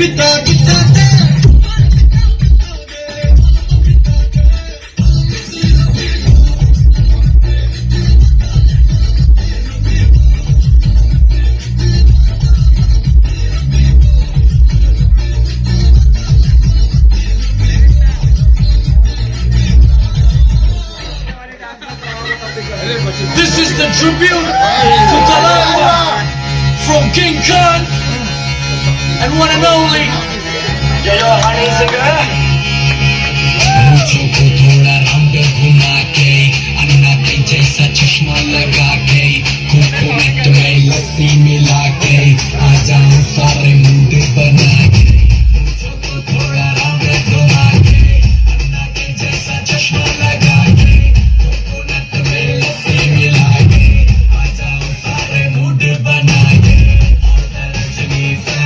This is the tribute to Talamba from King Khan and one and only Yo Honey Singer. मुझको थोड़ा round घुमा के अन्ना के जैसा चश्मा लगा के कोकोनट में लस्सी मिला के आ जाऊं सारे मुंड बना के मुझको थोड़ा राउंड घुमा के अन्ना के जैसा चश्मा लगा के कोकोनट में लस्सी मिला के आ जाऊं सारे मुंड बना के और रजनी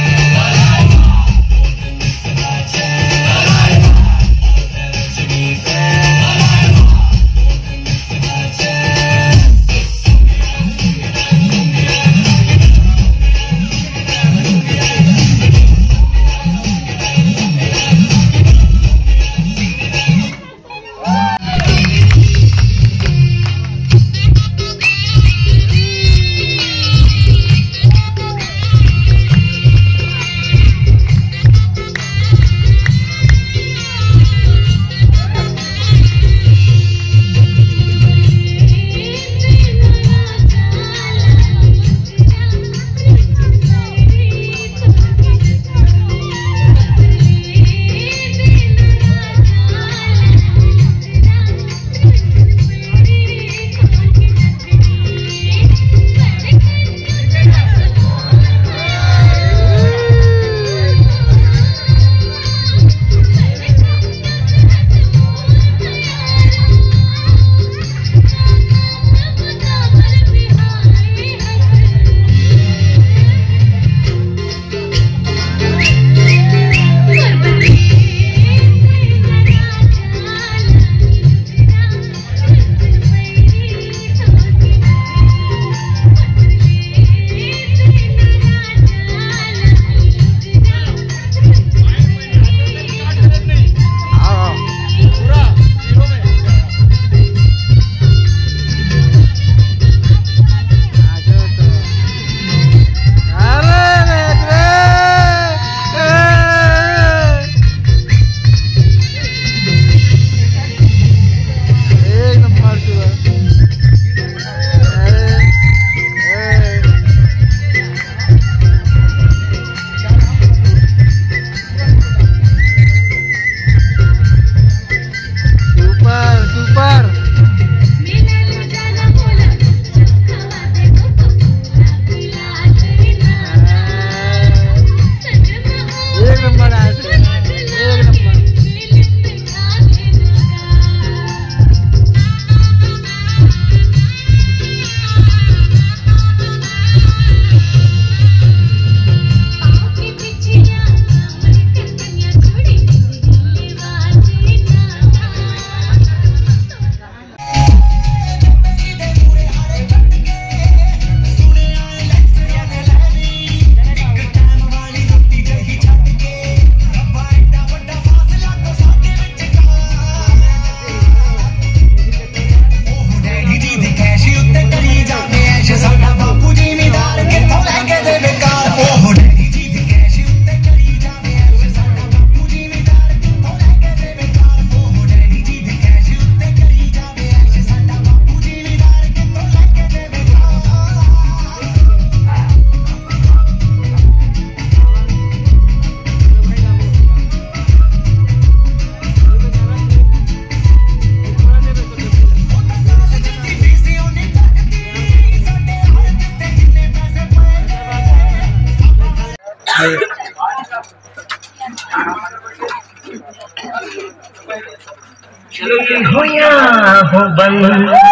हुया हो बंद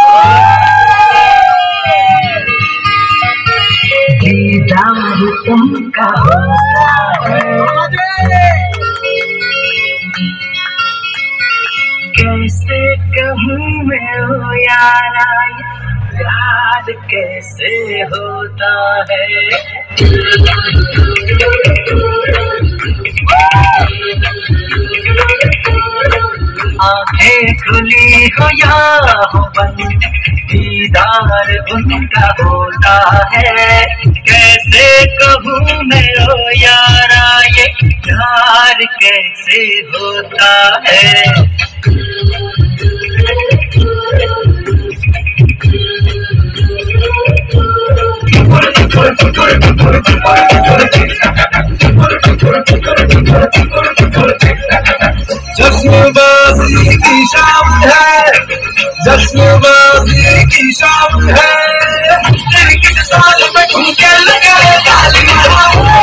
दीदार तुमका कैसे कहूँ मैं हो यारा याद कैसे होता है आंखें खुली हो या हो बंद, दीदार उनका होता है। कैसे कहूँ मैं ओ यारा, ये प्यार कैसे होता है। जश्नबाजी की शाम है, जश्नबाजी की शाम है। तेरी किस साल में ठुमके लगे तालियां।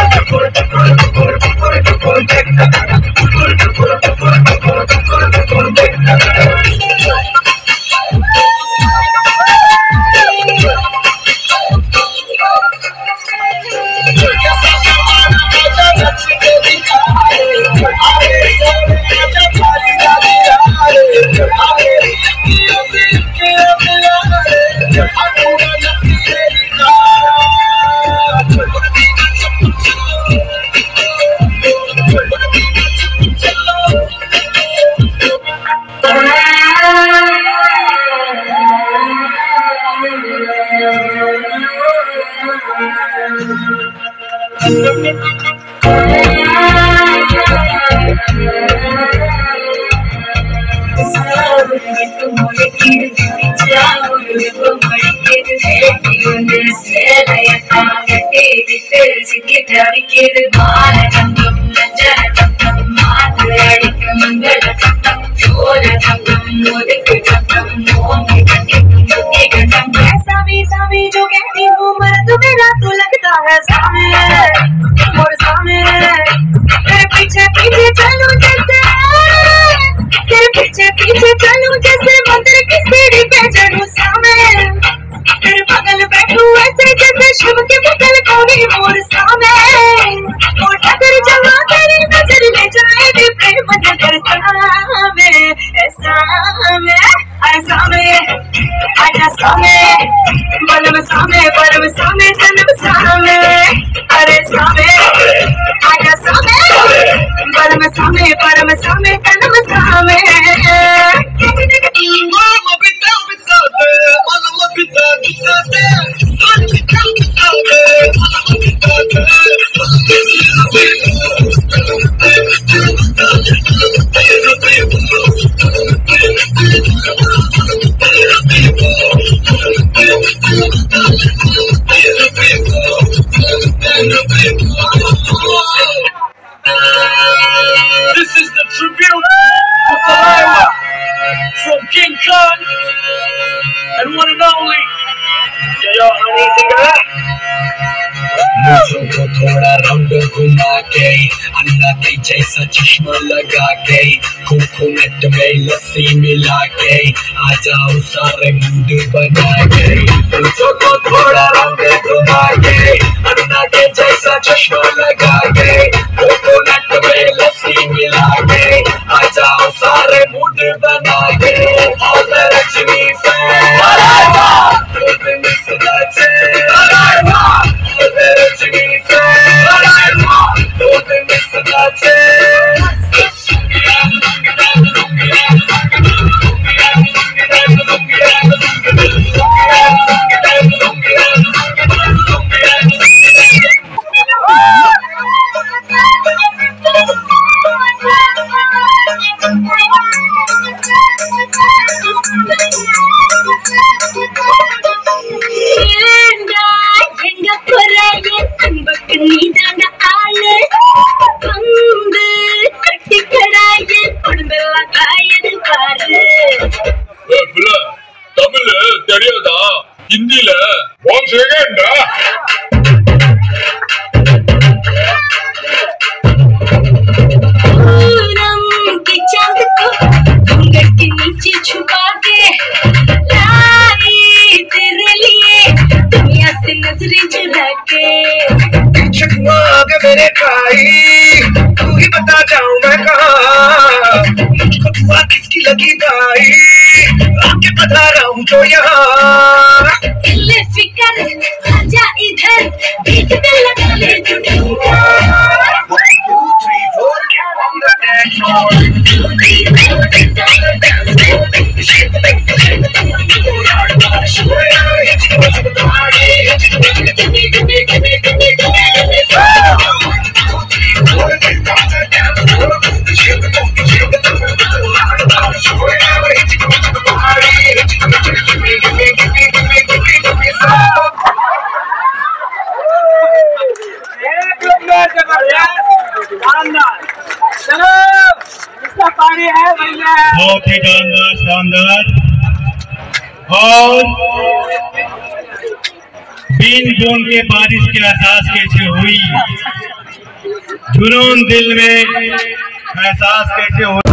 जो कहती हूँ मर्द मेरा तो लगता है सामने और सामने। तेरे पीछे पीछे चलूं जैसे, तेरे पीछे पीछे चलूं जैसे मंदिर की सीढ़ी पे चढ़ूं सामने। तेरे बगल बैठूं ऐसे जैसे शिव के बगल कोई मोर सामने। और अगर जवा तेरी नजर ले जाए भी प्रेम नगर सामने। ऐसा में आजा सामने, बलम सामने, परम सामने, सनम सामने। अरे सामने आजा सामने, बलम सामने, परम सामने, सनम सामने। This is the tribute to Delilah from King Khan and one and only Yo Honey Singer. मुझको को थोड़ा राउंड घुमा के, अन्ना के जैसा चश्मा लगा के, कोकोनट में लस्सी मिला के, आ जाओ सारे मूड बना के। मुझको थोड़ा राउंड घुमा के, अन्ना के जैसा चश्मा लगा के, कोकोनट में लस्सी मिला के, आ जाओ सारे मूड बना के। और रजनी से தமிழ் தெரியாதா? ஹிந்தில 1 செகண்ட் नीचे छुपा के लाई तेरे लिए दुनिया से नजरें चुरा के। छुआ के मेरे भाई तू ही बता जाऊं मैं कहाँ, मुझको दुआ किसकी लगी भाई, आके बता रहा हूँ तो यहाँ। दिल फिकर आजा इधर, बीच में लगा ले जो 1 2 3 4 बहुत ही शानदार और बीन बूंद के बारिश के एहसास कैसे हुई, जुनून दिल में एहसास कैसे हुई।